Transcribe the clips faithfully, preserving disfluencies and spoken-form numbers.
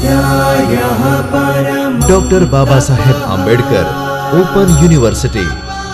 Doctor Baba Saheb Ambedkar open university.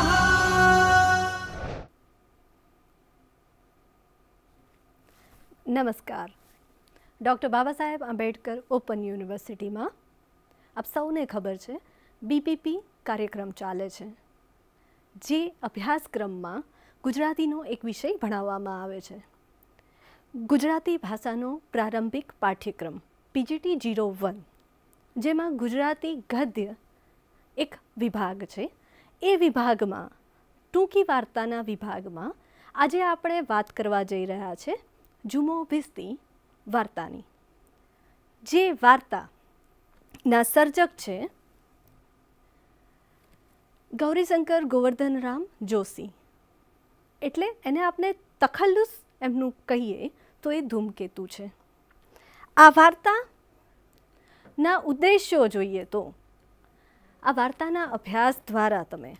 नमस्कार। Doctor Baba Saheb Ambedkar open university में आप सौने खबर है बीपीपी कार्यक्रम चाले छे, जे अभ्यासक्रम में गुजरातीनो एक विषय भणाववामां आवे छे। गुजराती भाषानो प्रारंभिक पाठ्यक्रम पीजीटी जीरो वन, जेमां गुजराती गद्य एक विभाग है। ए विभाग में टूंकी वार्ताना विभाग में आज आपणे बात करवा जई रह्या छे झूमो भिस्ती वार्तानी। जे वार्ता ना सर्जक छे गौरीशंकर गोवर्धनराम जोशी, एटले एने आपने तखल्लुस एमनुं कहीए तो ए धूमकेतु छे। आ वार्ता ना उद्देश्यो जोईए तो आ वार्ताना अभ्यास द्वारा तमे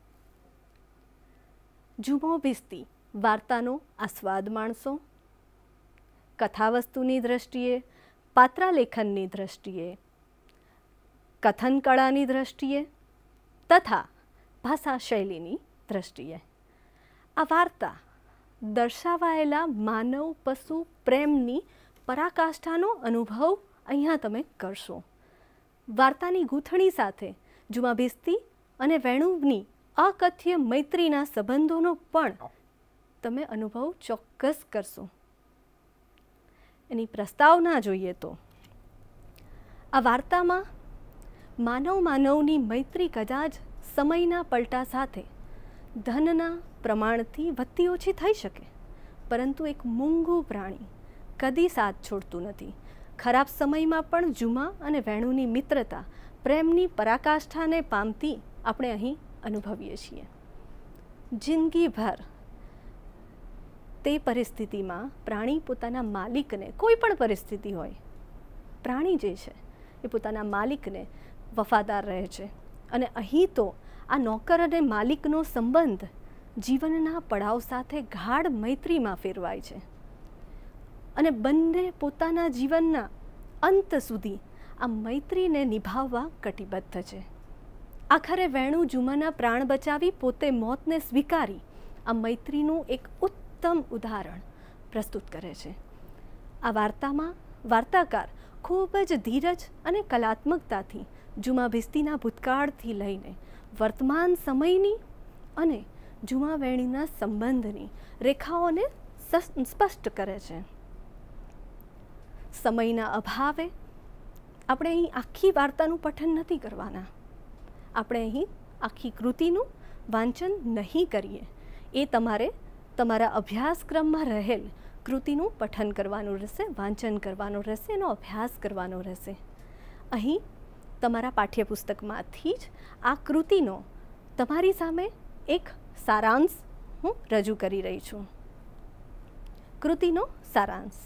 झूमो भिस्ती वार्तानो आस्वाद माणशो। कथावस्तुनी दृष्टिए, पात्रालेखननी दृष्टिए, कथन कलानी दृष्टिए तथा भाषा शैलीनी दृष्टिए आ वार्ता दर्शावायेला मानव पशु प्रेमनी पराकाष्ठानो अनुभव अहींया तमे करशो। वार्तानी गूंथणी साथे झूमा भिस्ती अने वेणुनी अकथ्य मैत्रीना संबंधोनो पण तमे अनुभव चोक्कस करशो। एनी प्रस्तावना जोईए तो आ वार्तामां मानव मानवनी मैत्री कदाच समयना पलटा साथे धनना प्रमाणथी वधती ओછી થઈ શકે, પરંતુ એક મૂંગું પ્રાણી કદી સાથ છોડતું નથી। ખરાબ સમયમાં પણ ઝુમા અને વેણુની મિત્રતા પ્રેમની પરાકાષ્ઠાને પામતી આપણે અહીં અનુભવીએ છીએ। જિંદગીભર તે પરિસ્થિતિમાં પ્રાણી પોતાના માલિકને, કોઈ પણ પરિસ્થિતિ હોય, પ્રાણી જે છે એ પોતાના માલિકને વફાદાર રહે છે। અને અહીં તો આ નોકર અને માલિકનો સંબંધ જીવનના પડાવ સાથે ગાઢ મૈત્રીમાં ફેરવાય છે અને બંને પોતાના જીવનના અંત સુધી આ મૈત્રીને નિભાવવા કટિબદ્ધ છે। આખરે વેણુ ઝુમાના પ્રાણ બચાવી પોતે મોતને સ્વીકારી આ મૈત્રીનું એક ઉત્તમ ઉદાહરણ પ્રસ્તુત કરે છે। આ વાર્તામાં વાર્તાકાર ખૂબ જ ધીરજ અને કલાત્મકતાથી ઝુમા भिस्तीના ભૂતકાળથી લઈને વર્તમાન સમયની અને ઝુમા વેણીના સંબંધની રેખાઓને સ્પષ્ટ કરે છે। સમયના અભાવે આપણે અહીં આખી વાર્તાનું પઠન નથી કરવાના, આપણે અહીં આખી કૃતિનું વાંચન નહીં કરીએ। એ તમારે તમારા અભ્યાસક્રમમાં રહેલ કૃતિનું પઠન કરવાનું રહેશે, વાંચન કરવાનું રહેશે, એનો અભ્યાસ કરવાનો રહેશે। અહીં તમારા પાઠ્યપુસ્તકમાંથી જ આ કૃતિનો તમારી સામે એક સારાંશ હું રજૂ કરી રહી છું। કૃતિનો સારાંશ: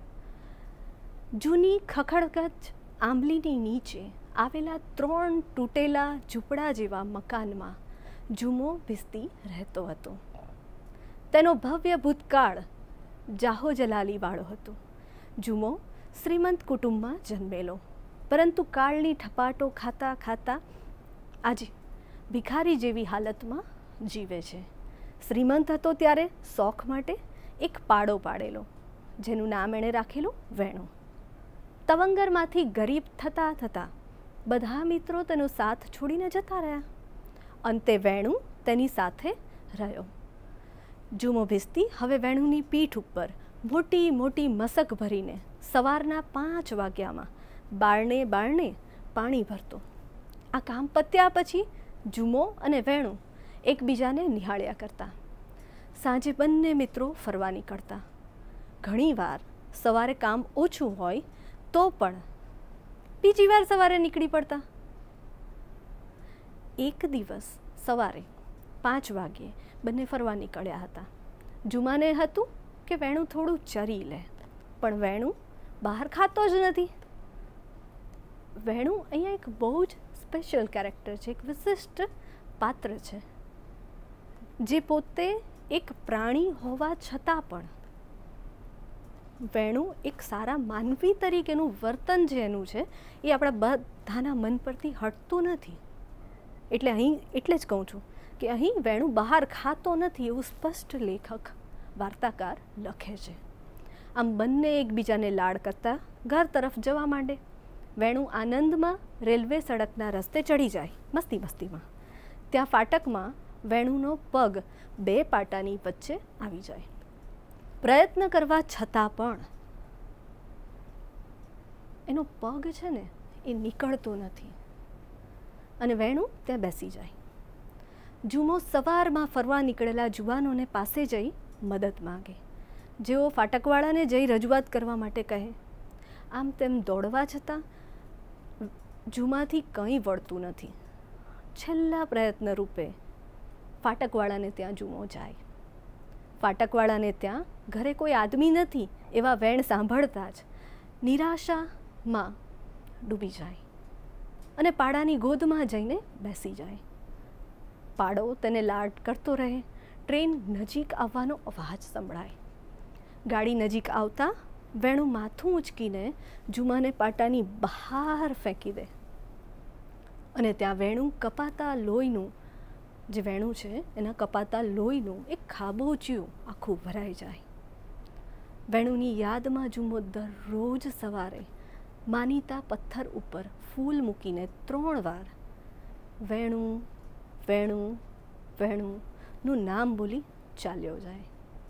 જૂની ખખડગજ આંબલીની નીચે આવેલા ત્રણ તૂટેલા ઝૂંપડા જેવા મકાનમાં ઝુમો भिस्ती રહેતો હતો। તેનો ભવ્ય ભૂતકાળ જાહોજલાલીવાળો હતો। ઝુમો શ્રીમંત કુટુંબમાં જન્મેલો, પરંતુ કાળની ઠપાટો ખાતા ખાતા આજે ભિખારી જેવી હાલતમાં જીવે છે। શ્રીમંત હતો ત્યારે શોખ માટે એક પાડો પાડેલો, જેનું નામ એણે રાખેલું વેણુ। તવંગરમાંથી ગરીબ થતા થતા બધા મિત્રો તેનો સાથ છોડીને જતા રહ્યા। અંતે વેણુ તેની સાથે રહ્યો। ઝુમો भिस्ती હવે વેણુની પીઠ ઉપર મોટી મોટી મસક ભરીને સવારના પાંચ વાગ્યામાં બારણે બારણે પાણી ભરતો। આ કામ પત્યા પછી ઝુમો અને વેણુ એકબીજાને નિહાળ્યા કરતા। સાંજે બંને મિત્રો ફરવા નીકળતા। ઘણીવાર સવારે કામ ઓછું હોય તો પણ બીજી વાર સવારે નીકળી પડતા। એક દિવસ સવારે પાંચ વાગ્યે બંને ફરવા નીકળ્યા હતા। ઝુમાને હતું કે વેણુ થોડું ચરી લે, પણ વેણુ બહાર ખાતો જ નથી। વેણુ અહીંયા એક બહુ જ સ્પેશિયલ કેરેક્ટર છે, એક વિશિષ્ટ પાત્ર છે, જે પોતે એક પ્રાણી હોવા છતાં પણ વેણું એક સારા માનવી તરીકેનું વર્તન જે એનું છે એ આપણા બધાના મન પરથી હટતું નથી. એટલે અહીં એટલે જ કહું છું કે અહીં વેણું બહાર ખાતો નથી એવું સ્પષ્ટ લેખક વાર્તાકાર લખે છે. આમ બંને એકબીજાને લાડ કરતા ઘર તરફ જવા માંડે. વેણું આનંદમાં રેલવે સડકના રસ્તે ચડી જાય મસ્તી મસ્તીમાં. ત્યાં ફાટકમાં વેણુનો પગ બે પાટાની વચ્ચે આવી જાય. પ્રયત્ન કરવા છતાં પણ એનો પગ છે ને એ નીકળતો નથી અને વેણું ત્યાં બેસી જાય. જુમો સવારમાં ફરવા નીકળેલા જુવાનોને પાસે જઈ મદદ માગે. જેઓ ફાટકવાળાને જઈ રજૂઆત કરવા માટે કહે. આમ તેમ દોડવા છતાં જુમાથી કંઈ વળતું નથી. છેલ્લા પ્રયત્ન રૂપે ફાટકવાળાને ત્યાં જુમો જાય. ફાટકવાળાને ત્યાં ઘરે કોઈ આદમી નથી એવા વેણ સાંભળતા જ નિરાશામાં ડૂબી જાય અને પાડાની ગોદમાં જઈને બેસી જાય. પાડો તેને લાડ કરતો રહે. ટ્રેન નજીક આવવાનો અવાજ સંભળાય. ગાડી નજીક આવતા વેણું માથું ઉંચકીને જુમાને પાટાની બહાર ફેંકી દે અને ત્યાં વેણું કપાતા લોહીનું જે વેણું છે એના કપાતા લોહીનું એક ખાબોચિયું આખું ભરાઈ જાય. વેણુની યાદમાં જુમો દરરોજ સવારે માનીતા પથ્થર ઉપર ફૂલ મૂકીને ત્રણ વાર વેણું વેણું વેણુંનું નામ બોલી ચાલ્યો જાય.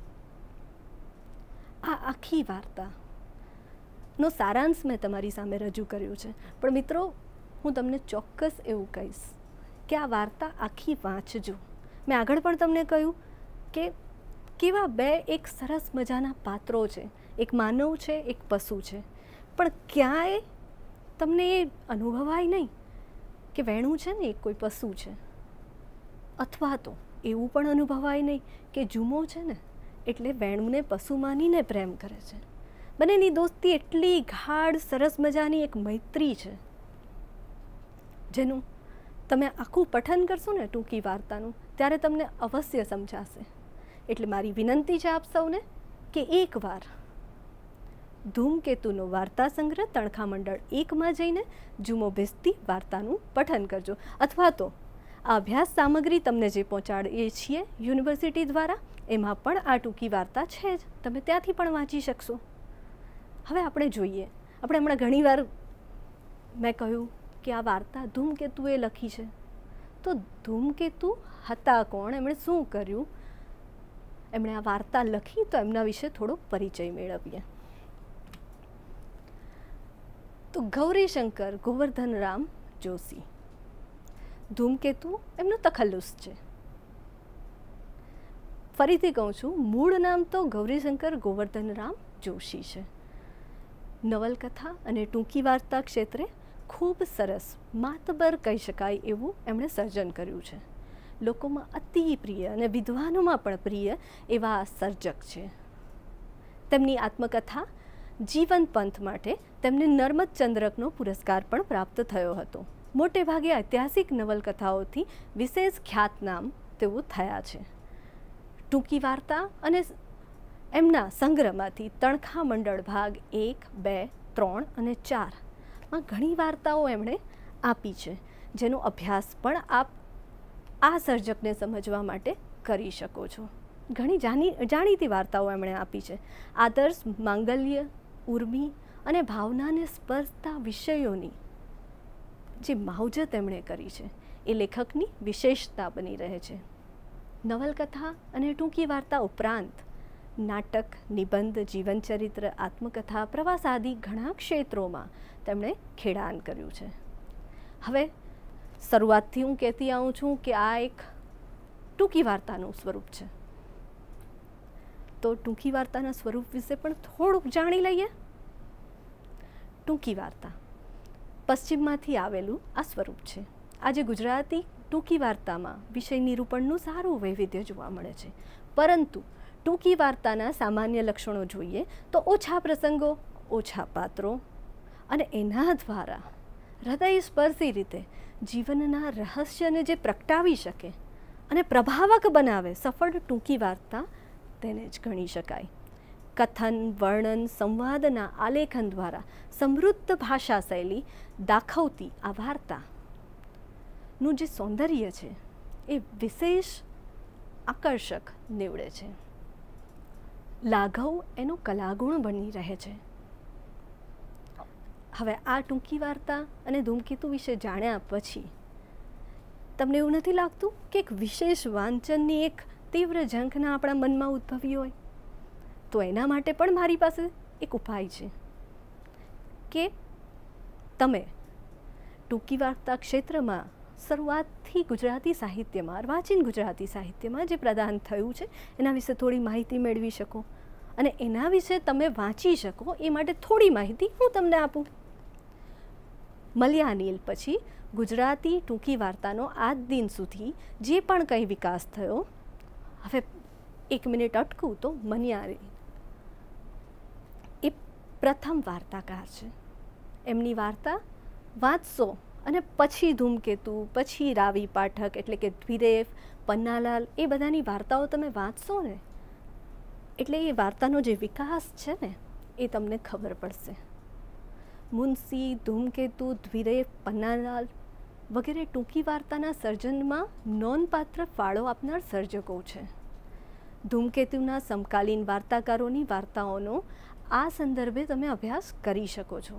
આ આખી વાર્તાનો સારાંશ મેં તમારી સામે રજૂ કર્યો છે, પણ મિત્રો હું તમને ચોક્કસ એવું કહીશ કે આ વાર્તા આખી વાંચજો. મેં આગળ પણ તમને કહ્યું કે કેવા બે એક સરસ મજાના પાત્રો છે, એક માનવ છે, એક પશુ છે, પણ ક્યાંય તમને એ અનુભવાય નહીં કે વેણું છે ને એ કોઈ પશુ છે, અથવા તો એવું પણ અનુભવાય નહીં કે જુમો છે ને એટલે વેણુંને પશુ માનીને પ્રેમ કરે છે. બંનેની દોસ્તી એટલી ગાઢ સરસ મજાની એક મૈત્રી છે જેનું તમે આખું પઠન કરશો ને ટૂંકી વાર્તાનું ત્યારે તમને અવશ્ય સમજાશે. એટલે મારી વિનંતી છે આપ સૌને કે એકવાર ધૂમકેતુનો વાર્તા સંગ્રહ તણખા મંડળ એકમાં જઈને જુમો ભેસતી વાર્તાનું પઠન કરજો, અથવા તો આ અભ્યાસ સામગ્રી તમને જે પહોંચાડીએ છીએ યુનિવર્સિટી દ્વારા એમાં પણ આ ટૂંકી વાર્તા છે જ, તમે ત્યાંથી પણ વાંચી શકશો. હવે આપણે જોઈએ, આપણે હમણાં ઘણીવાર મેં કહ્યું કે આ વાર્તા ધૂમકેતુએ લખી છે, તો ધૂમકેતુ હતા કોણ, એમણે શું કર્યું, એમણે આ વાર્તા લખી, તો એમના વિશે થોડો પરિચય મેળવીએ. તો ગૌરીશંકર ગોવર્ધનરામ જોશી, ધૂમકેતુ એમનું તખલ્લુસ છે. ફરીથી કહું છું, મૂળ નામ તો ગૌરીશંકર ગોવર્ધનરામ જોશી છે. નવલકથા અને ટૂંકી વાર્તા ક્ષેત્રે ખૂબ સરસ માતબર કહી શકાય એવું એમણે સર્જન કર્યું છે. લોકોમાં અતિ પ્રિય અને વિદ્વાનોમાં પણ પ્રિય એવા સર્જક છે. તેમની આત્મકથા જીવન પંથ માટે તેમને નર્મદ ચંદ્રકનો પુરસ્કાર પણ પ્રાપ્ત થયો હતો. મોટે ભાગે ઐતિહાસિક નવલકથાઓથી વિશેષ ખ્યાતનામ તેઓ થયા છે. ટૂંકી વાર્તા અને એમના સંગ્રહમાંથી તણખા મંડળ ભાગ એક, બે, ત્રણ અને ચારમાં ઘણી વાર્તાઓ એમણે આપી છે, જેનો અભ્યાસ પણ આપ આ સર્જકને સમજવા માટે કરી શકો છો. ઘણી જાણી જાણીતી વાર્તાઓ એમણે આપી છે. આદર્શ, માંગલ્ય, ઉર્મી અને ભાવનાને સ્પર્શતા વિષયોની જે માવજત એમણે કરી છે એ લેખકની વિશેષતા બની રહે છે. નવલકથા અને ટૂંકી વાર્તા ઉપરાંત નાટક, નિબંધ, જીવનચરિત્ર, આત્મકથા, પ્રવાસ આદિ ઘણા ક્ષેત્રોમાં તેમણે ખેડાણ કર્યું છે. હવે શરૂઆતથી હું કહેતી આવું છું કે આ એક ટૂંકી વાર્તાનું સ્વરૂપ છે, તો ટૂંકી વાર્તાના સ્વરૂપ વિશે પણ થોડુંક જાણી લઈએ. ટૂંકી વાર્તા પશ્ચિમમાંથી આવેલું આ સ્વરૂપ છે. આજે ગુજરાતી ટૂંકી વાર્તામાં વિષય નિરૂપણનું સારું વૈવિધ્ય જોવા મળે છે, પરંતુ ટૂંકી વાર્તાના સામાન્ય લક્ષણો જોઈએ તો ઓછા પ્રસંગો, ઓછા પાત્રો અને એના દ્વારા હૃદયસ્પર્શી રીતે જીવનના રહસ્યને જે પ્રગટાવી શકે અને પ્રભાવક બનાવે સફળ ટૂંકી વાર્તા તેને જ ગણી શકાય. કથન, વર્ણન, સંવાદના આલેખન દ્વારા સમૃદ્ધ ભાષા શૈલી દાખવતી આ વાર્તાનું જે સૌંદર્ય છે એ વિશેષ આકર્ષક નીવડે છે. લાઘવ એનો કલાગુણ બની રહે છે. હવે આ ટૂંકી વાર્તા અને ધૂમકેતુ વિશે જાણ્યા પછી તમને એવું નથી લાગતું કે એક વિશેષ વાંચનની એક તીવ્ર ઝંખના આપણા મનમાં ઉદ્ભવી હોય? તો એના માટે પણ મારી પાસે એક ઉપાય છે કે તમે ટૂંકી વાર્તા ક્ષેત્રમાં શરૂઆતથી ગુજરાતી સાહિત્યમાં, અર્વાચીન ગુજરાતી સાહિત્યમાં જે પ્રદાન થયું છે એના વિશે થોડી માહિતી મેળવી શકો અને એના વિશે તમે વાંચી શકો. એ માટે થોડી માહિતી હું તમને આપું. મલયાનીલ પછી ગુજરાતી ટૂંકી વાર્તાનો આજ દિન સુધી જે પણ કંઈ વિકાસ થયો, હવે એક મિનિટ અટકું તો મલયાનીલ એ પ્રથમ વાર્તાકાર છે. એમની વાર્તા વાંચશો અને પછી ધૂમકેતુ, પછી રાવી પાઠક એટલે કે દ્વિરેફ, પન્નાલાલ, એ બધાની વાર્તાઓ તમે વાંચશો ને એટલે એ વાર્તાનો જે વિકાસ છે ને એ તમને ખબર પડશે. મુનશી, ધૂમકેતુ, દ્વિરેફ, પન્નાલાલ વગેરે ટૂંકી વાર્તાના સર્જનમાં નોંધપાત્ર ફાળો આપનાર સર્જકો છે. ધૂમકેતુના સમકાલીન વાર્તાકારોની વાર્તાઓનો આ સંદર્ભે તમે અભ્યાસ કરી શકો છો.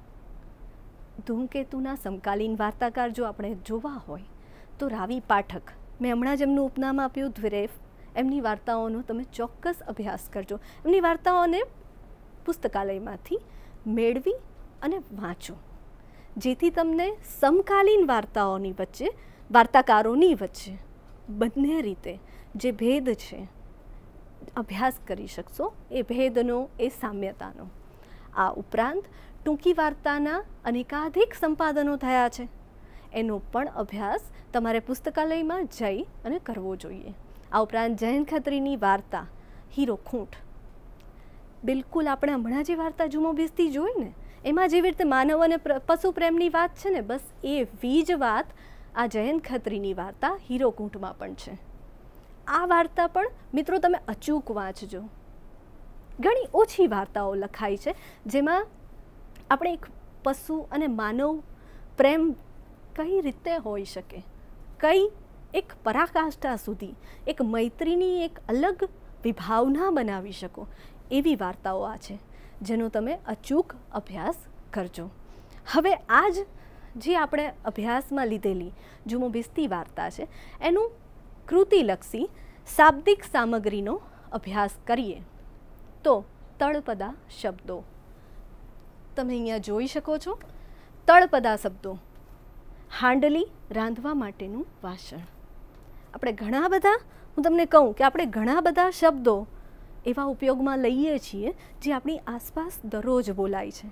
ધૂમકેતુના સમકાલીન વાર્તાકાર જો આપણે જોવા હોય તો રાવી પાઠક, મેં હમણાં જ એમનું ઉપનામ આપ્યું દ્વિરેફ, એમની વાર્તાઓનો તમે ચોક્કસ અભ્યાસ કરજો. એમની વાર્તાઓને પુસ્તકાલયમાંથી મેળવી અને વાંચો, જેથી તમને સમકાલીન વાર્તાઓની વચ્ચે, વાર્તાકારોની વચ્ચે બંને રીતે જે ભેદ છે અભ્યાસ કરી શકશો, એ ભેદનો, એ સામ્યતાનો. આ ઉપરાંત ટૂંકી વાર્તાના અનેકાધિક સંપાદનો થયા છે, એનો પણ અભ્યાસ તમારે પુસ્તકાલયમાં જઈ અને કરવો જોઈએ. આ ઉપરાંત જયંત ખત્રીની વાર્તા હીરો ખૂંટ, બિલકુલ આપણે હમણાં જે વાર્તા જુમો બેસતી જોઈ ને એમાં જેવી રીતે માનવ અને પશુ પ્રેમની વાત છે ને, બસ એવી જ વાત આ જયંત ખત્રીની વાર્તા હીરો ખૂંટમાં પણ છે. આ વાર્તા પણ મિત્રો તમે અચૂક વાંચજો. ઘણી ઓછી વાર્તાઓ લખાઈ છે જેમાં આપણે એક પશુ અને માનવ પ્રેમ કઈ રીતે હોઈ શકે, કઈ એક પરાકાષ્ઠા સુધી એક મૈત્રીની એક અલગ વિભાવના બનાવી શકો, એવી વાર્તાઓ આ છે જેનો તમે અચૂક અભ્યાસ કરજો. હવે આજ જે આપણે અભ્યાસમાં લીધેલી જુમો બેસતી વાર્તા છે એનું કૃતિલક્ષી શાબ્દિક સામગ્રીનો અભ્યાસ કરીએ તો તળપદા શબ્દો તમે અહીંયા જોઈ શકો છો. તળપદા શબ્દો, હાંડલી, રાંધવા માટેનું વાસણ. આપણે ઘણા બધા, હું તમને કહું કે આપણે ઘણા બધા શબ્દો એવા ઉપયોગમાં લઈએ છીએ જે આપણી આસપાસ દરરોજ બોલાય છે.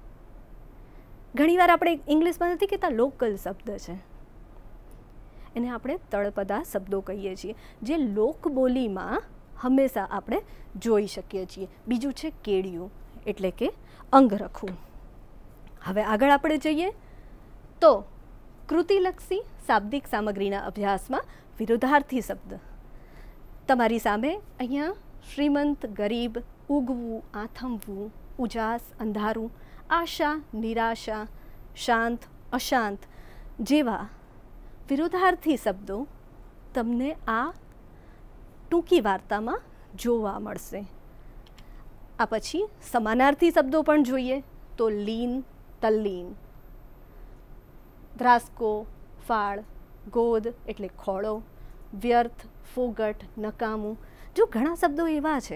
ઘણીવાર આપણે ઇંગ્લિશમાં નથી કહેતા લોકલ શબ્દ છે, એને આપણે તળપદા શબ્દો કહીએ છીએ, જે લોકબોલીમાં હંમેશા આપણે જોઈ શકીએ છીએ. બીજું છે કેડિયું એટલે કે અંગરખું. હવે આગળ આપણે જઈએ તો કૃતિલક્ષી શાબ્દિક સામગ્રીના અભ્યાસમાં વિરોધાર્થી શબ્દ. તમારી સામે અહીંયા શ્રીમંત, ગરીબ, ઉગવું, આથમવું, ઉજાસ, અંધારું, આશા, નિરાશા, શાંત, અશાંત જેવા વિરોધાર્થી શબ્દો તમને આ ટૂંકી વાર્તામાં જોવા મળશે. આ પછી સમાનાર્થી શબ્દો પણ જોઈએ તો લીન, તલ્લીન, ધ્રાસકો, ફાળ, ગોદ એટલે ખોળો, વ્યર્થ, ફોગટ, નકામું. જો ઘણા શબ્દો એવા છે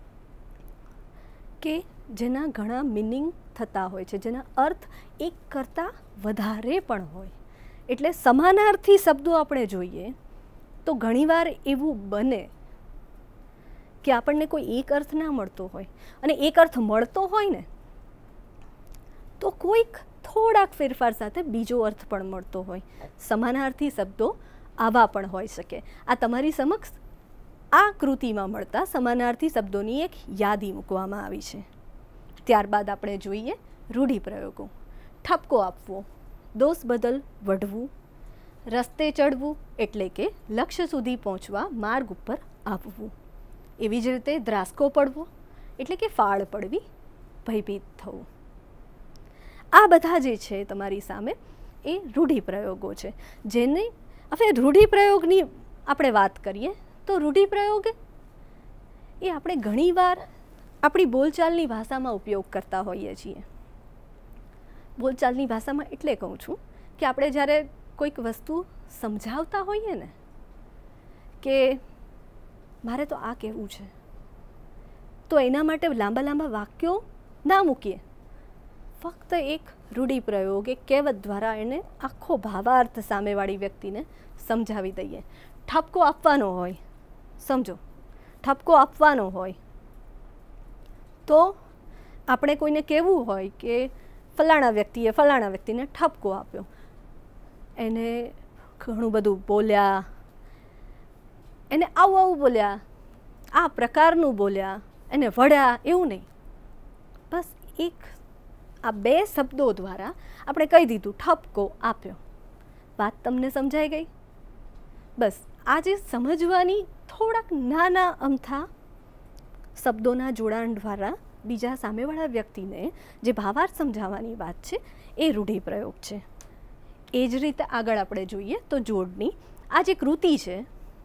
કે જેના ઘણા મિનિંગ થતા હોય છે, જેના અર્થ એક કરતાં વધારે પણ હોય. એટલે સમાનાર્થી શબ્દો આપણે જોઈએ તો ઘણીવાર એવું બને કે આપણને કોઈ એક અર્થ ના મળતો હોય અને એક અર્થ મળતો હોય ને તો કોઈક થોડાક ફેરફાર સાથે બીજો અર્થ પણ મળતો હોય. સમાનાર્થી શબ્દો આવા પણ હોઈ શકે. આ તમારી સમક્ષ આ કૃતિમાં મળતા સમાનાર્થી શબ્દોની એક યાદી મૂકવામાં આવી છે. ત્યારબાદ આપણે જોઈએ રૂઢિપ્રયોગો. ઠપકો આપવો, દોષ બદલ વઢવું, રસ્તે ચડવું એટલે કે લક્ષ્ય સુધી પહોંચવા માર્ગ ઉપર આવવું. એવી જ રીતે ધ્રાસકો પડવો એટલે કે ફાળ પડવી, ભયભીત થવું. આ બધા જે છે તમારી સામે એ રૂઢિપ્રયોગો છે. જેને હવે રૂઢિપ્રયોગની આપણે વાત કરીએ તો રૂઢિપ્રયોગ એ આપણે ઘણીવાર આપણી બોલચાલની ભાષામાં ઉપયોગ કરતા હોઈએ છીએ. બોલચાલની ભાષામાં એટલે કહું છું કે આપણે જ્યારે કોઈક વસ્તુ સમજાવતા હોઈએ ને કે મારે તો આ કહેવું છે, તો એના માટે લાંબા લાંબા વાક્યો ના મૂકીએ, ફક્ત એક રૂઢિપ્રયોગ, એક કહેવત દ્વારા એને આખો ભાવાર્થ સામેવાળી વ્યક્તિને સમજાવી દઈએ. ઠપકો આપવાનો હોય, સમજો ઠપકો આપવાનો હોય તો આપણે કોઈને કહેવું હોય કે ફલાણા વ્યક્તિએ ફલાણા વ્યક્તિને ઠપકો આપ્યો, એને ઘણું બધું બોલ્યા, એને આવું આવું બોલ્યા, આ પ્રકારનું બોલ્યા, એને વળ્યા, એવું નહીં. બસ એક આ બે શબ્દો દ્વારા આપણે કહી દીધું ઠપકો આપ્યો. વાત તમને સમજાઈ ગઈ? બસ આજે સમજવાની થોડાક નાના અમથા શબ્દોના જોડાણ દ્વારા બીજા સામેવાળા વ્યક્તિને જે ભાવાર્થ સમજાવવાની વાત છે એ રૂઢિપ્રયોગ છે. એ જ રીતે આગળ આપણે જોઈએ તો જોડણી. આ જે કૃતિ છે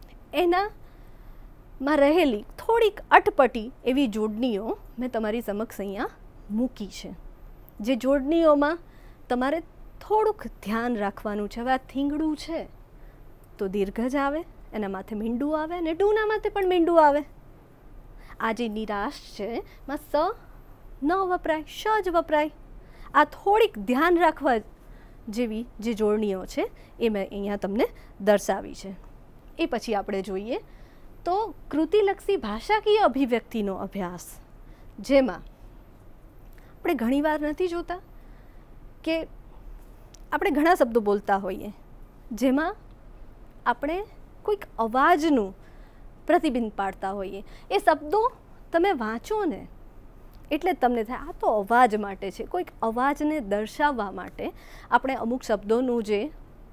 એનામાં રહેલી થોડીક અટપટી એવી જોડણીઓ મેં તમારી સમક્ષ અહીંયા મૂકી છે. જે જોડણીઓમાં તમારે થોડુંક ધ્યાન રાખવાનું છે. હવે આ થીંગડું છે તો દીર્ઘ જ આવે, એના માથે મીંડું આવે, અને ડૂના માથે પણ મીંડું આવે. આ જે નિરાશ છે માં સ ન વપરાય, શ જ વપરાય. આ થોડીક ધ્યાન રાખવા જેવી જે જોડણીઓ છે એ મેં અહીંયા તમને દર્શાવી છે. એ પછી આપણે જોઈએ તો કૃતિલક્ષી ભાષાકીય અભિવ્યક્તિનો અભ્યાસ, જેમાં આપણે ઘણીવાર નથી જોતા કે આપણે ઘણા શબ્દો બોલતા હોઈએ જેમાં આપણે કોઈક અવાજનું પ્રતિબિંબ પાડતા હોઈએ. એ શબ્દો તમે વાંચો ને એટલે તમને થાય આ તો અવાજ માટે છે. કોઈક અવાજને દર્શાવવા માટે આપણે અમુક શબ્દોનું જે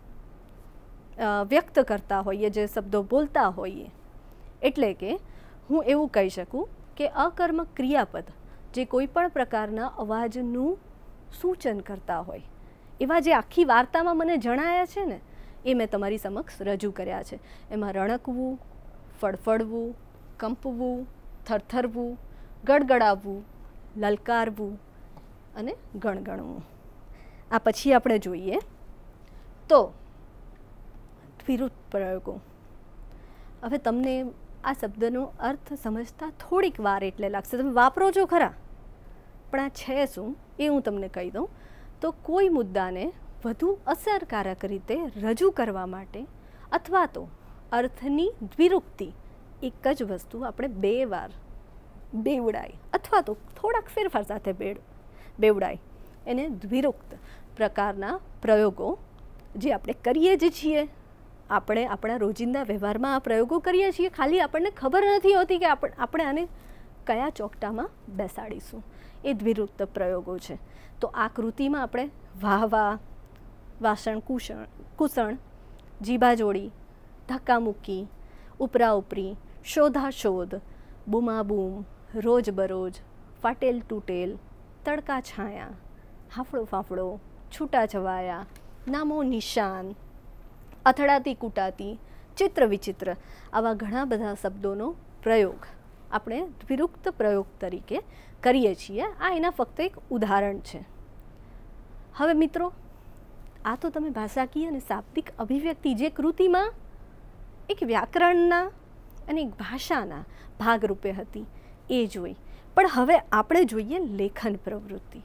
વ્યક્ત કરતા હોઈએ, જે શબ્દો બોલતા હોઈએ. એટલે કે હું એવું કહી શકું કે અકર્મક ક્રિયાપદ જે કોઈ પણ પ્રકારના અવાજનું સૂચન કરતા હોય એવા જે આખી વાર્તામાં મને જણાયા છે ને એ મેં તમારી સમક્ષ રજૂ કર્યા છે. એમાં રણકવું, ફડફડવું, કંપવું, થરથરવું, ગડગડાવવું, લલકારવું અને ગણગણવું. આ પછી આપણે જોઈએ તો દ્વિરુક્ત પ્રયોગો. હવે તમને આ શબ્દનો અર્થ સમજતા થોડીક વાર એટલે લાગશે. તમે વાપરો છો ખરા, પણ આ છે શું એ હું તમને કહી દઉં. તો કોઈ મુદ્દાને વધુ અસરકારક રીતે રજૂ કરવા માટે અથવા તો અર્થની દ્વિરુક્તિ એક જ વસ્તુ આપણે બે વાર બેવડાય અથવા તો થોડાક ફેરફાર સાથે બેડ બેવડાય એને દ્વિરુક્ત પ્રકારના પ્રયોગો જે આપણે કરીએ જ છીએ. આપણે આપણા રોજિંદા વ્યવહારમાં આ પ્રયોગો કરીએ છીએ, ખાલી આપણને ખબર નથી હોતી કે આપણે આને કયા ચોકટામાં બેસાડીશું. એ દ્વિરુક્ત પ્રયોગો છે. તો આ કૃતિમાં આપણે વાહવા, વાસણ કુષણ કુસણ, જીબાજોડી, ધક્કામુક્કી, ઉપરા ઉપરી, શોધાશોધ, બૂમાબૂમ, રોજબરોજ, ફાટેલ તૂટેલ, તડકા છાયા, હાફળો ફાફડો, છૂટા છવાયા, નામો નિશાન, અથડાતી કૂટાતી, ચિત્ર વિચિત્ર, આવા ઘણા બધા શબ્દોનો પ્રયોગ આપણે દ્વિરુક્ત પ્રયોગ તરીકે કરીએ છીએ. આ એના ફક્ત એક ઉદાહરણ છે. હવે મિત્રો, આ તો તમે ભાષાકીય અને શાબ્દિક અભિવ્યક્તિ જે કૃતિમાં એક વ્યાકરણના અને એક ભાષાના ભાગરૂપે હતી એ જોઈ. પણ હવે આપણે જોઈએ લેખન પ્રવૃત્તિ.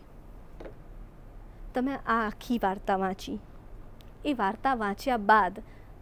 તમે આ આખી વાર્તા વાંચી, એ વાર્તા વાંચ્યા બાદ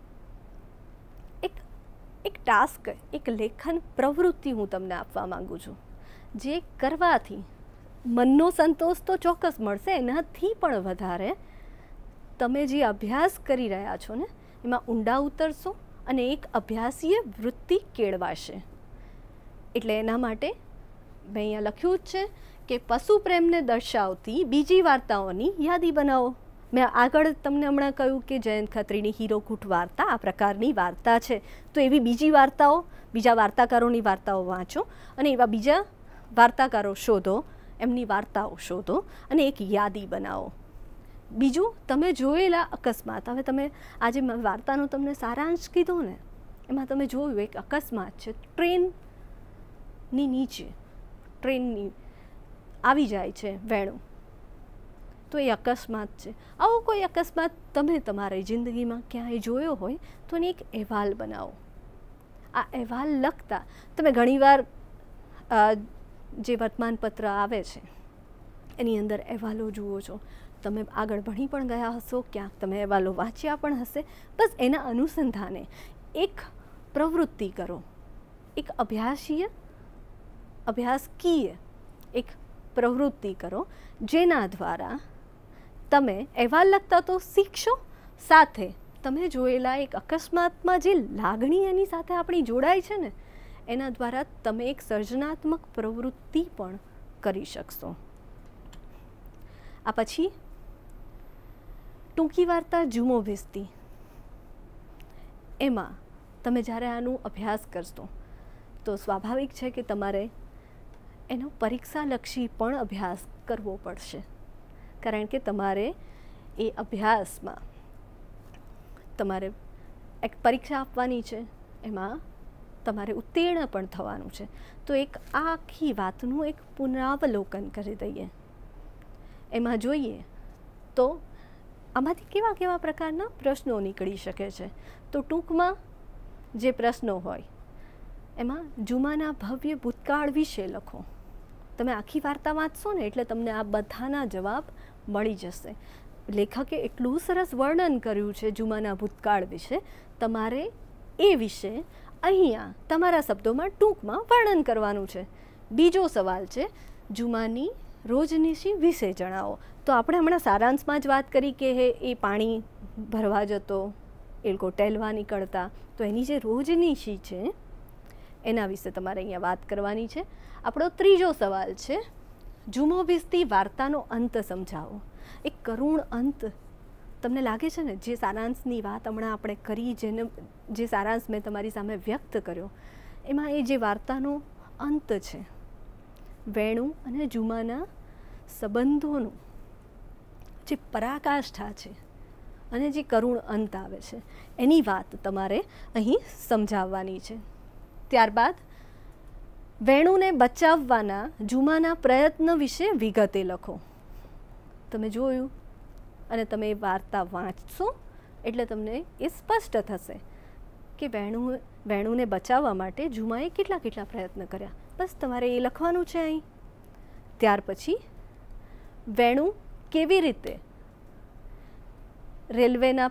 એક એક ટાસ્ક, એક લેખન પ્રવૃત્તિ હું તમને આપવા માગું છું, જે કરવાથી મનનો સંતોષ તો ચોક્કસ મળશે, એનાથી પણ વધારે તમે જે અભ્યાસ કરી રહ્યા છો ને એમાં ઊંડા ઉતરશો અને એક અભ્યાસીય વૃત્તિ કેળવાશે. એટલે એના માટે મેં અહીંયા લખ્યું જ છે કે પશુ પ્રેમને દર્શાવતી બીજી વાર્તાઓની યાદી બનાવો. મેં આગળ તમને હમણાં કહ્યું કે જયંત ખત્રીની હીરોકૂટ વાર્તા આ પ્રકારની વાર્તા છે. તો એવી બીજી વાર્તાઓ, બીજા વાર્તાકારોની વાર્તાઓ વાંચો અને એવા બીજા વાર્તાકારો શોધો, એમની વાર્તાઓ શોધો અને એક યાદી બનાવો. બીજું, તમે જોયેલા અકસ્માત, હવે તમે આજે વાર્તાનો તમને સારાંશ કીધો ને, એમાં તમે જોયું એક અકસ્માત છે, ટ્રેનની નીચે ટ્રેનની આવી જાય છે વેણું, તો એ અકસ્માત છે. આવો કોઈ અકસ્માત તમે તમારી જિંદગીમાં ક્યાંય જોયો હોય તો એને એક અહેવાલ બનાવો. આ અહેવાલ લખતા તમે ઘણીવાર જે વર્તમાનપત્ર આવે છે એની અંદર અહેવાલો જુઓ છો, તમે આગળ ભણી પણ ગયા હશો, ક્યાંક તમે અહેવાલો વાંચ્યા પણ હશે. બસ એના અનુસંધાને એક પ્રવૃત્તિ કરો, એક અભ્યાસીય અભ્યાસકીય એક પ્રવૃત્તિ કરો, જેના દ્વારા તમે અહેવાલ લખતા તો શીખશો, સાથે તમે જોયેલા એક અકસ્માતમાં જે લાગણી એની સાથે આપણી જોડાય છે ને, એના દ્વારા તમે એક સર્જનાત્મક પ્રવૃત્તિ પણ કરી શકશો. આ પછી ટૂંકી વાર્તા જુમો ભીસ્તી, એમાં તમે જ્યારે આનું અભ્યાસ કરશો તો સ્વાભાવિક છે કે તમારે એનો પરીક્ષાલક્ષી પણ અભ્યાસ કરવો પડશે, કારણ કે તમારે એ અભ્યાસમાં તમારે એક પરીક્ષા આપવાની છે, એમાં તમારે ઉત્તીર્ણ પણ થવાનું છે. તો એક આખી વાતનું એક પુનરાવલોકન કરી દઈએ. એમાં જોઈએ તો આમાંથી કેવા કેવા પ્રકારના પ્રશ્નો નીકળી શકે છે. તો ટૂંકમાં જે પ્રશ્નો હોય એમાં જુમાના ભવ્ય ભૂતકાળ વિશે લખો. તમે આખી વાર્તા વાંચશો ને એટલે તમને આ બધાના જવાબ મળી જશે. લેખકે એટલું સરસ વર્ણન કર્યું છે જુમાના ભૂતકાળ વિશે, તમારે એ વિશે અહીંયા તમારા શબ્દોમાં ટૂંકમાં વર્ણન કરવાનું છે. બીજો સવાલ છે જુમાની રોજનીશી વિશે જણાવો. તો આપણે હમણાં સારાંશમાં જ વાત કરી કે હે એ પાણી ભરવા જતો, એ લોકો ટેલવા નીકળતા, તો એની જે રોજનીશી છે એના વિશે તમારે અહીંયા વાત કરવાની છે. આપણો ત્રીજો સવાલ છે જુમો ભીસ્તી વાર્તાનો અંત સમજાવો. એક કરુણ અંત તમને લાગે છે ને, જે સારાંશની વાત હમણાં આપણે કરી, જેને જે સારાંશ મેં તમારી સામે વ્યક્ત કર્યો, એમાં એ જે વાર્તાનો અંત છે, વેણુ અને જુમાના સંબંધોનું જે પરાકાષ્ઠા છે અને જે કરુણ અંત આવે છે, એની વાત તમારે અહીં સમજાવવાની છે. ત્યારબાદ વેણુને બચાવવાના જુમાના પ્રયત્ન વિશે વિગતે લખો. તમે જોયું અને તમે એ વાર્તા વાંચશો એટલે તમને એ સ્પષ્ટ થશે કે વેણુ વેણુને બચાવવા માટે જુમાએ કેટલા કેટલા પ્રયત્ન કર્યા. બસ તમારે એ લખવાનું છે અહીં. ત્યાર પછી વેણુ કેવી રીતે રેલવેના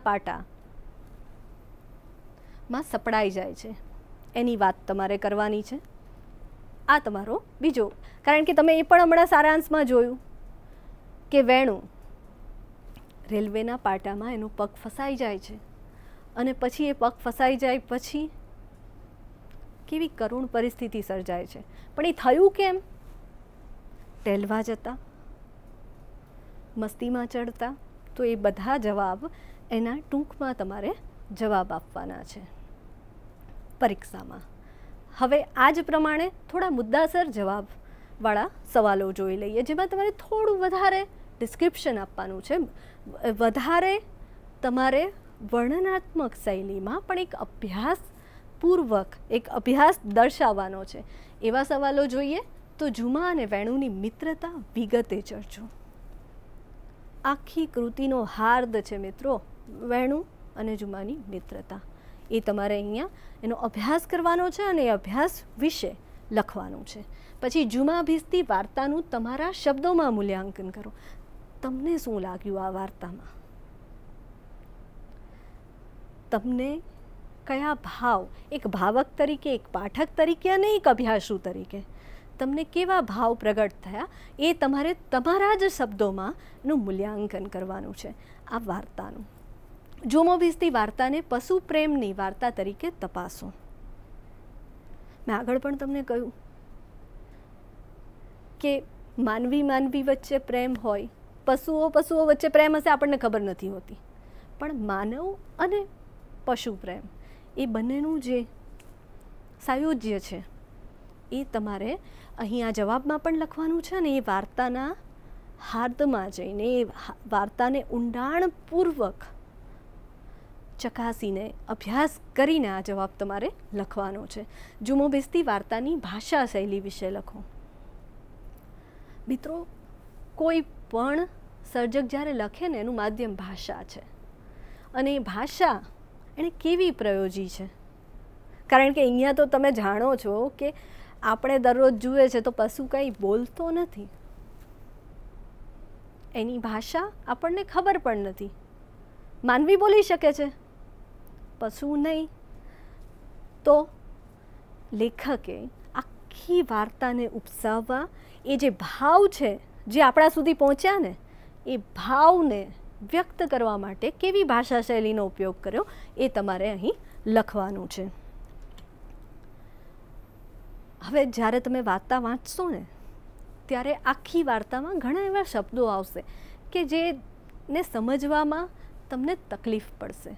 પાટામાં સપડાઈ જાય છે એની વાત તમારે કરવાની છે. આ તમારો બીજો, કારણ કે તમે એ પણ હમણાં સારાંશમાં જોયું કે વેણુ રેલવેના પાટામાં એનો પગ ફસાઈ જાય છે અને પછી એ પગ ફસાઈ જાય પછી કેવી કરુણ પરિસ્થિતિ સર્જાય છે. પણ એ થયું કેમ? ટેલવા જતા, મસ્તીમાં ચડતા. તો એ બધા જવાબ એના ટૂંકમાં તમારે જવાબ આપવાના છે પરીક્ષામાં. હવે આ જ પ્રમાણે થોડા મુદ્દાસર જવાબવાળા સવાલો જોઈ લઈએ, જેમાં તમારે થોડું વધારે ડિસ્ક્રિપ્શન આપવાનું છે, વધારે તમારે વર્ણનાત્મક શૈલીમાં પણ એક અભ્યાસપૂર્વક એક અભ્યાસ દર્શાવવાનો છે. એવા સવાલો જોઈએ તો જુમા અને વેણુની મિત્રતા વિગતે ચર્ચો. આખી કૃતિનો હાર્દ છે મિત્રો વેણુ અને જુમાની મિત્રતા. એ તમારે અહીંયા એનો અભ્યાસ કરવાનો છે અને એ અભ્યાસ વિશે લખવાનું છે. પછી જુમા ભીસ્તી વાર્તાનું તમારા શબ્દોમાં મૂલ્યાંકન કરો. તમને શું લાગ્યું આ વાર્તામાં? તમને કયા ભાવ, એક ભાવક તરીકે, એક પાઠક તરીકે અને એક અભ્યાસુ તરીકે તમને કેવા ભાવ પ્રગટ થયા, એ તમારે તમારા જ શબ્દોમાં એનું મૂલ્યાંકન કરવાનું છે આ વાર્તાનું. જુમો ભીસ્તી વાર્તાને પશુ પ્રેમની વાર્તા તરીકે તપાસો. મેં આગળ પણ તમને કહ્યું કે માનવી માનવી વચ્ચે પ્રેમ હોય, પશુઓ પશુઓ વચ્ચે પ્રેમ હશે આપણને ખબર નથી હોતી, પણ માનવ અને પશુ પ્રેમ એ બંનેનું જે સાયુજ્ય છે એ તમારે અહીં આ જવાબમાં પણ લખવાનું છે અને એ વાર્તાના હાર્દમાં જઈને એ વાર્તાને ઊંડાણપૂર્વક ચકાસીને અભ્યાસ કરીને આ જવાબ તમારે લખવાનો છે. જુમો બેસતી વાર્તાની ભાષા શૈલી વિશે લખો. મિત્રો, કોઈ પણ સર્જક જ્યારે લખે ને એનું માધ્યમ ભાષા છે અને એ ભાષા એણે કેવી પ્રયોજી છે. કારણ કે અહીંયા તો તમે જાણો છો કે આપણે દરરોજ જુએ છે તો પશુ કંઈ બોલતો નથી, એની ભાષા આપણને ખબર પણ નથી. માનવી બોલી શકે છે, પશુ નહીં. તો લેખકે આખી વાર્તાને ઉપસાવવા એ જે ભાવ છે જે આપણા સુધી પહોંચ્યા ને એ ભાવને વ્યક્ત કરવા માટે કેવી ભાષા શૈલીનો ઉપયોગ કર્યો એ તમારે અહીં લખવાનું છે. હવે જ્યારે તમે વાર્તા વાંચશો ને ત્યારે આખી વાર્તામાં ઘણા એવા શબ્દો આવશે કે જેને સમજવામાં તમને તકલીફ પડશે.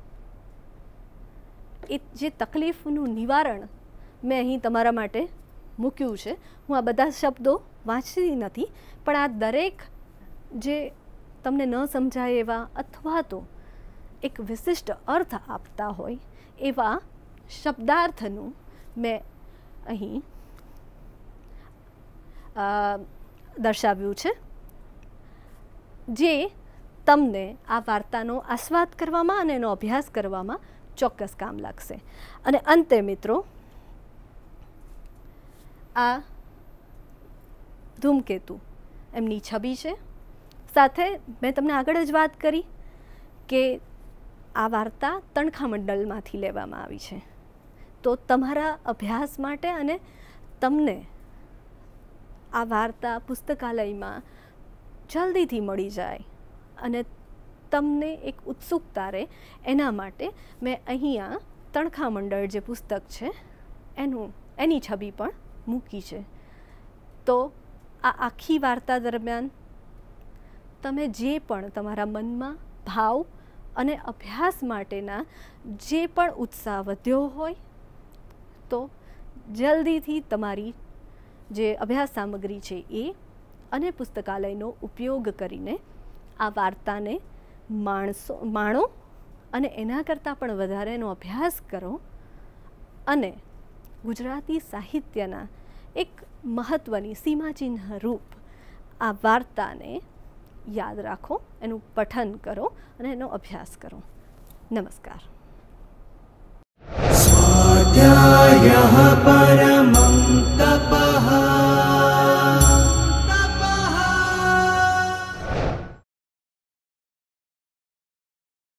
એ જે તકલીફનું નિવારણ મેં અહીં તમારા માટે મૂક્યું છે. હું આ બધા શબ્દો વાંચતી નથી, પણ આ દરેક જે તમને ન સમજાય એવા અથવા તો એક વિશિષ્ટ અર્થ આપતા હોય એવા શબ્દાર્થનું મેં અહીં દર્શાવ્યું છે, જે તમને આ વાર્તાનો આસ્વાદ કરવામાં અને એનો અભ્યાસ કરવામાં ચોક્કસ કામ લાગશે. અને અંતે મિત્રો, આ ધૂમકેતુ એમની છબી છે. સાથે મેં તમને આગળ જ વાત કરી કે આ વાર્તા તણખા મંડલમાંથી લેવામાં આવી છે. તો તમારા અભ્યાસ માટે અને તમને આ વાર્તા પુસ્તકાલયમાં જલ્દીથી મળી જાય અને તમને એક ઉત્સુકતા રહે એના માટે મેં અહીંયા તણખા મંડળ જે પુસ્તક છે એનું એની છબી પણ મૂકી છે. તો આ આખી વાર્તા દરમિયાન તમે જે પણ તમારા મનમાં ભાવ અને અભ્યાસ માટેના જે પણ ઉત્સાહ વધ્યો હોય તો જલ્દીથી તમારી જે અભ્યાસ સામગ્રી છે એ અને પુસ્તકાલયનો ઉપયોગ કરીને આ વાર્તાને માણસો માણો અને એના કરતાં પણ વધારે એનો અભ્યાસ કરો અને ગુજરાતી સાહિત્યના એક મહત્ત્વની સીમાચિહ્ન રૂપ આ વાર્તાને યાદ રાખો, એનું પઠન કરો અને એનો અભ્યાસ કરો. નમસ્કાર.